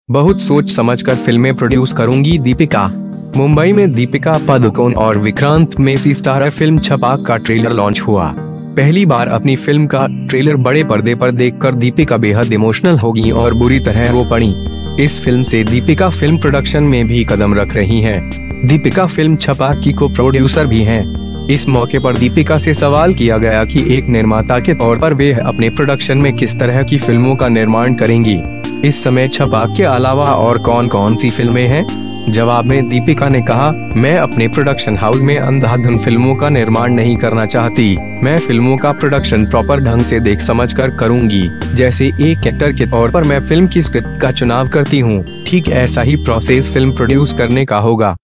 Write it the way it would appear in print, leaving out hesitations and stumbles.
बहुत सोच समझकर फिल्में प्रोड्यूस करूंगी दीपिका। मुंबई में दीपिका पादुकोण और विक्रांत मेसी स्टारर फिल्म छपाक का ट्रेलर लॉन्च हुआ। पहली बार अपनी फिल्म का ट्रेलर बड़े पर्दे पर देखकर दीपिका बेहद इमोशनल होगी और बुरी तरह रो पड़ी। इस फिल्म से दीपिका फिल्म प्रोडक्शन में भी कदम रख रही हैं। दीपिका फिल्म छपाक की को प्रोड्यूसर भी हैं। इस मौके पर दीपिका से सवाल किया गया कि एक निर्माता के तौर पर वे अपने प्रोडक्शन में किस तरह की फिल्मों का निर्माण करेंगी। इस समय छपाक के अलावा और कौन कौन सी फिल्में हैं? जवाब में दीपिका ने कहा, मैं अपने प्रोडक्शन हाउस में अंधाधुन फिल्मों का निर्माण नहीं करना चाहती। मैं फिल्मों का प्रोडक्शन प्रॉपर ढंग से देख समझकर करूंगी। जैसे एक एक्टर के तौर पर मैं फिल्म की स्क्रिप्ट का चुनाव करती हूँ, ठीक ऐसा ही प्रोसेस फिल्म प्रोड्यूस करने का होगा।